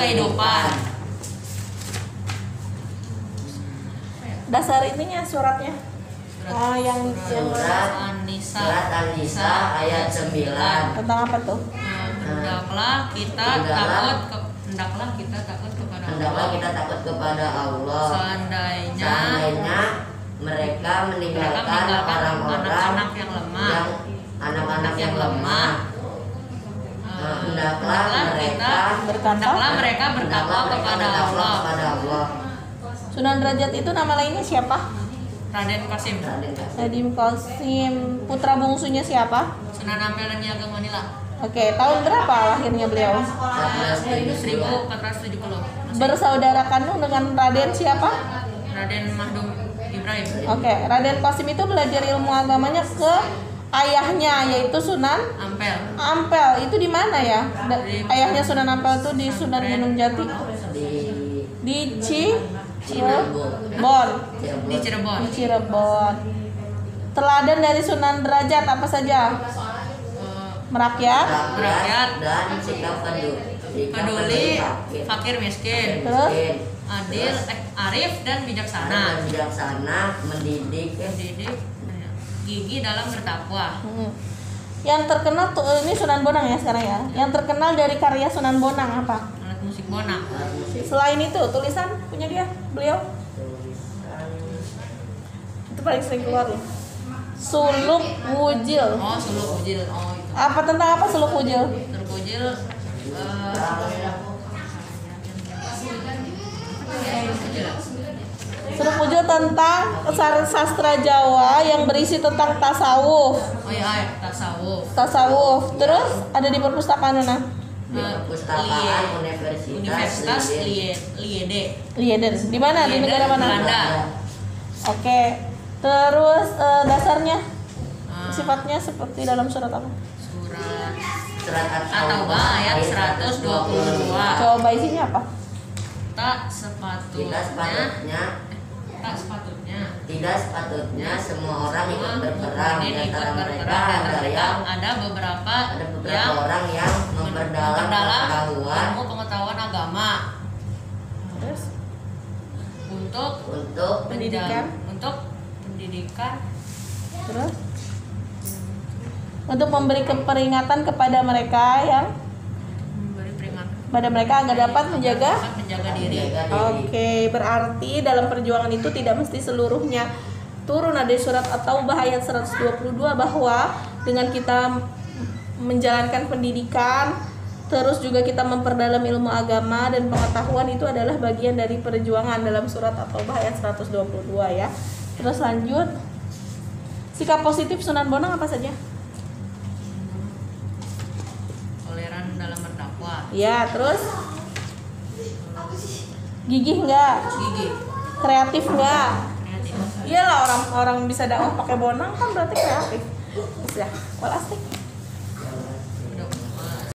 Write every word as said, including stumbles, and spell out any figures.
kehidupan. Dasar ininya suratnya. Ah, yang Surat An-Nisa. Surat An-Nisa ayat sembilan. Tentang apa tuh? Nah, hendaklah kita Hendaklah- takut ke, hendaklah kita takut kepada Hendaklah Allah. kita takut kepada Allah. Seandainya Seandainya mereka mereka meninggalkan meninggalkan orang-orang anak-anak yang lemah, yang anak-anak yang lemah. eh, Hendaklah mereka berkata hendaklah mereka bertakwa hendaklah mereka kepada bertakwa Allah. kepada Allah. Sunan Derajat itu nama lainnya siapa? Raden Qasim, Raden Qasim. Nadim Qasim. Putra bungsunya siapa? Sunan Ampel dan Ki Ageng Manila, Oke, tahun berapa lahirnya beliau? seribu empat ratus tujuh puluh. Bersaudara kandung dengan Raden siapa? Raden Mahdum Ibrahim. Oke, Raden Qasim itu belajar ilmu agamanya ke ayahnya yaitu Sunan Ampel. Ampel. Itu di mana ya? Da- ayahnya Sunan Ampel itu di Sunan Gunung Jati. Di Di Cirebon. Di Cirebon. Di Cirebon. Teladan dari Sunan Derajat apa saja? Eh, Merakyat, Merakyat. dan sikap peduli, sikap peduli, fakir, fakir miskin, Terus? miskin, adil, eh, arif dan bijaksana. dan bijaksana, mendidik, Mendidik, gigi dalam bertakwa. Hmm. Yang terkenal tuh ini Sunan Bonang ya sekarang ya. Yang terkenal dari karya Sunan Bonang apa? Alat musik bonang. alat musik, Selain itu tulisan punya dia, beliau tulisan, itu paling sering keluar loh. Suluk Wujil. Oh, suluk ujil. Oh, itu. Apa tentang apa Suluk Wujil? Suluk ujil. eh, Suluk Wujil tentang sar- sastra Jawa yang berisi tentang tasawuf. Oh iya, iya, tasawuf. Tasawuf. Terus ada di perpustakaan mana? di perpustakaan Universitas, Universitas Leiden. Liede. Leiden. Di mana? Di Leiden, negara mana? Belanda. Oke. Terus eh, dasarnya Eh, sifatnya seperti dalam surat apa? Surat Surat At-Taubah ayat seratus dua puluh dua. Coba isinya apa? Tak Tidak sepatutnya, sepatutnya, tak sepatutnya. tidak sepatutnya semua orang ikut Semua berperang. Di mukminin ikut antara mereka berperang. Di antara ada mereka yang ada beberapa ada beberapa yang orang yang memperdalam memperdalam pengetahuan ilmu pengetahuan agama Terus untuk untuk Pendidikan. menjam- untuk pendidikan terus untuk memberi keperingatan kepada mereka yang memberi peringatan pada mereka agar dapat menjaga. dapat menjaga diri. menjaga diri. Oke, berarti dalam perjuangan itu tidak mesti seluruhnya turun. Ada di surat At-Taubah ayat seratus dua puluh dua bahwa dengan kita menjalankan pendidikan, terus juga kita memperdalam ilmu agama dan pengetahuan itu adalah bagian dari perjuangan dalam surat At-Taubah ayat seratus dua puluh dua ya. Terus lanjut. Sikap positif Sunan Bonang apa saja? Toleran dalam berdakwah, Ya, terus gigih enggak? gigi, Kreatif enggak? kreatif. Iyalah orang-orang bisa dakwah pakai bonang kan berarti kreatif. Terus ya, walastik.